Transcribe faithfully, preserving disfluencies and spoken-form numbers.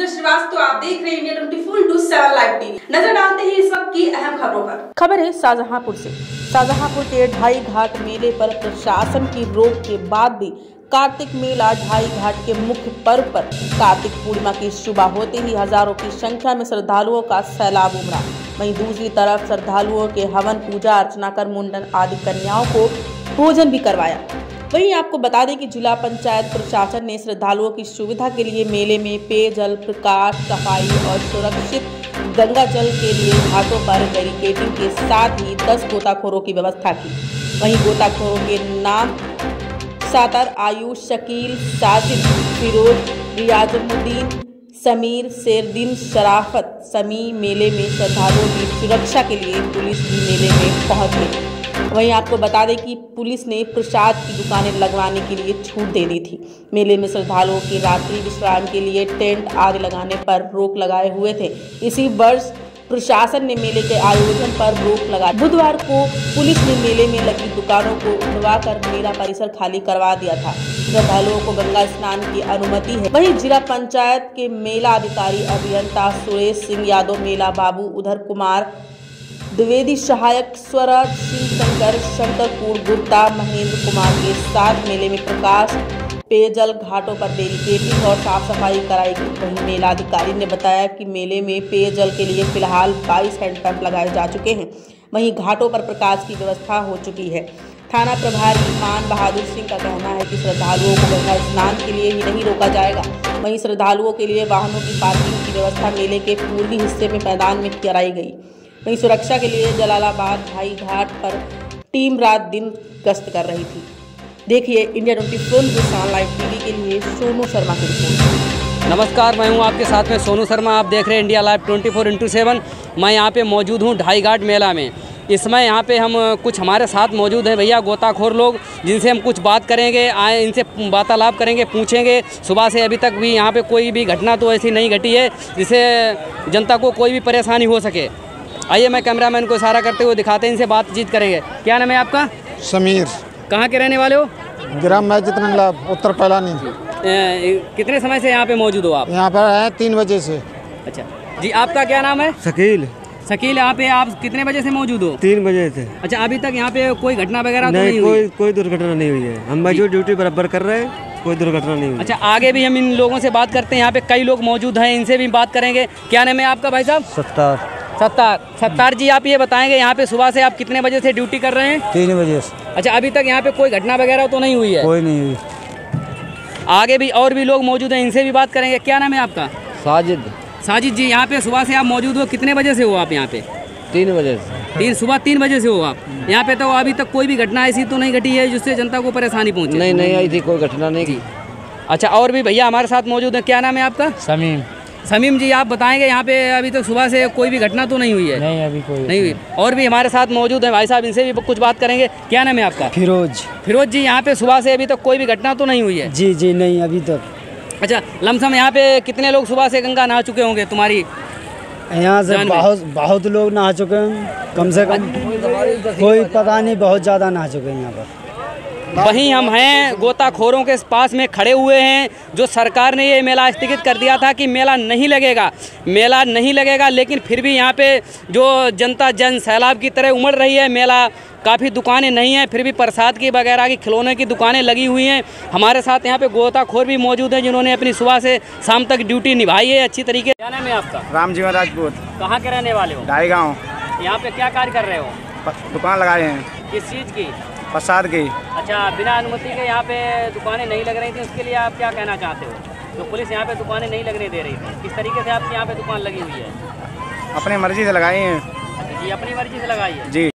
सुजय श्रीवास्तव, आप देख रहे हैं India twenty four into seven live TV. नजर डालते हैं इस वक्त की अहम खबरों पर। खबर है शाहजहांपुर से। शाहजहांपुर के ढाई घाट मेले पर प्रशासन की रोक के बाद भी कार्तिक मेला ढाई घाट के मुख्य पर्व पर कार्तिक पूर्णिमा की सुबह होते ही हजारों की संख्या में श्रद्धालुओं का सैलाब उमड़ा। वहीं दूसरी तरफ श्रद्धालुओं के हवन पूजा अर्चना कर मुंडन आदि कन्याओं को भोजन भी करवाया। वहीं आपको बता दें कि जिला पंचायत प्रशासन ने श्रद्धालुओं की सुविधा के लिए मेले में पेयजल, प्रकाश, सफाई और सुरक्षित गंगा जल के लिए घाटों पर बैरिकेडिंग के साथ ही दस गोताखोरों की व्यवस्था की। वहीं गोताखोरों के नाम सातर, आयुष, शकील, साजिद, फिरोज, रियाजुद्दीन, समीर, शेरदीन, शराफत समी मेले में श्रद्धालुओं की सुरक्षा के लिए पुलिस भी मेले में पहुंच गई। वहीं आपको बता दें कि पुलिस ने प्रसाद की दुकानें लगवाने के लिए छूट दे दी थी। मेले में श्रद्धालुओं की रात्रि विश्राम के लिए टेंट आदि लगाने पर रोक लगाए हुए थे। इसी वर्ष प्रशासन ने मेले के आयोजन पर रोक लगाई। बुधवार को पुलिस ने मेले में लगी दुकानों को उठवाकर मेला परिसर खाली करवा दिया था। श्रद्धालुओं को गंगा स्नान की अनुमति है। वहीं जिला पंचायत के मेला अधिकारी अभियंता सुरेश सिंह यादव, मेला बाबू उधर कुमार द्विवेदी, सहायक स्वराज सिंह, शंकर शंकरपुर गुप्ता, महेंद्र कुमार के साथ मेले में प्रकाश, पेयजल, घाटों पर बैरिकेडिंग और साफ सफाई कराई गई। वहीं मेला अधिकारी ने बताया कि मेले में पेयजल के लिए फिलहाल बाईस हैंडपंप लगाए जा चुके हैं। वहीं घाटों पर प्रकाश की व्यवस्था हो चुकी है। थाना प्रभारी मान बहादुर सिंह का कहना है कि श्रद्धालुओं को गंगा स्नान के लिए ही नहीं रोका जाएगा। वहीं श्रद्धालुओं के लिए वाहनों की पार्किंग की व्यवस्था मेले के पूर्वी हिस्से में मैदान में कराई गई। वहीं सुरक्षा के लिए जलालाबाद ढाई घाट पर टीम रात दिन गश्त कर रही थी। देखिए India twenty four into live TV के लिए सोनू शर्मा की रिपोर्ट। नमस्कार, मैं हूं आपके साथ में सोनू शर्मा। आप देख रहे हैं India live twenty four into seven. मैं यहां पे मौजूद हूं ढाई घाट मेला में। इसमें यहाँ पे हम कुछ हमारे साथ मौजूद हैं भैया गोताखोर लोग, जिनसे हम कुछ बात करेंगे, आए इनसे वार्तालाप करेंगे, पूछेंगे। सुबह से अभी तक भी यहाँ पे कोई भी घटना तो ऐसी नहीं घटी है जिससे जनता को कोई भी परेशानी हो सके। आइए मैं कैमरामैन को इशारा करते हुए दिखाते हैं, इनसे बातचीत करेंगे। क्या नाम है आपका? समीर। कहाँ के रहने वाले हो? ग्राम मैजिद नंगला, उत्तर पैलानी। कितने समय से यहाँ पे मौजूद हो आप? यहाँ पर है तीन बजे से। अच्छा जी, आपका क्या नाम है? शकील। शकील, यहाँ पे आप कितने बजे से मौजूद हो? तीन बजे से। अच्छा, अभी तक यहाँ पे कोई घटना वगैरह नहीं, तो नहीं कोई हुई? कोई दुर्घटना नहीं हुई है। हम मौजूद ड्यूटी बराबर कर रहे हैं, कोई दुर्घटना नहीं हुई। अच्छा, आगे भी हम इन लोगों से बात करते हैं। यहाँ पे कई लोग मौजूद हैं, इनसे भी बात करेंगे। क्या नाम है आपका भाई साहब? सत्तार। सत्तार सत्तार जी, आप ये बताएंगे यहाँ पे सुबह से आप कितने बजे से ड्यूटी कर रहे हैं? तीन बजे से। अच्छा, अभी तक यहाँ पे कोई घटना वगैरह तो नहीं हुई है? कोई नहीं हुई। आगे भी और भी लोग मौजूद हैं, इनसे भी बात करेंगे। क्या नाम है आपका? साजिद। साजिद जी, यहाँ पे सुबह से आप मौजूद हो, कितने बजे से हो आप यहाँ पे? तीन बजे से। तीन सुबह तीन बजे से हो आप यहाँ पे। तो अभी तक कोई भी घटना ऐसी तो नहीं घटी है जिससे जनता को परेशानी पहुँचे? नहीं नहीं आई थी, कोई घटना नहीं की। अच्छा, और भी भैया हमारे साथ मौजूद हैं। क्या नाम है आपका? समीम। समीम जी, आप बताएंगे यहाँ पे अभी तक सुबह से कोई भी घटना तो नहीं हुई है? नहीं, अभी कोई नहीं हुई। और भी हमारे साथ मौजूद हैं भाई साहब, इनसे भी कुछ बात करेंगे। क्या नाम है आपका? फिरोज। फिरोज जी, यहाँ पे सुबह से अभी तक कोई भी घटना तो नहीं हुई है? जी जी नहीं, अभी तक। अच्छा, लमसम यहाँ पे कितने लोग सुबह से गंगा नहा चुके होंगे तुम्हारी? यहाँ से बहुत बहुत लोग नहा चुके हैं, कम से कम कोई पता नहीं, बहुत ज़्यादा नहा चुके हैं यहाँ पर। वहीं हम हैं गोताखोरों के पास में खड़े हुए हैं। जो सरकार ने ये मेला स्थगित कर दिया था कि मेला नहीं लगेगा, मेला नहीं लगेगा, लेकिन फिर भी यहाँ पे जो जनता जन सैलाब की तरह उमड़ रही है। मेला काफ़ी दुकानें नहीं हैं, फिर भी प्रसाद की वगैरह की खिलौने की दुकानें लगी हुई हैं। हमारे साथ यहाँ पे गोताखोर भी मौजूद हैं, जिन्होंने अपनी सुबह से शाम तक ड्यूटी निभाई है अच्छी तरीके। क्या नाम है आपका? रामजीवन राजपूत। कहाँ के रहने वाले हो? ढाई गाँव। यहाँ पे क्या कार्य कर रहे हो? दुकान लगाए हैं। किस चीज़ की? प्रसाद की। अच्छा, बिना अनुमति के यहाँ पे दुकानें नहीं लग रही थी, उसके लिए आप क्या कहना चाहते हो? जो पुलिस यहाँ पे दुकानें नहीं लगने दे रही थी, किस तरीके से आपकी यहाँ पे दुकान लगी हुई है? अपनी मर्जी से लगाई हैं। अच्छा जी, अपनी मर्जी से लगाई है जी।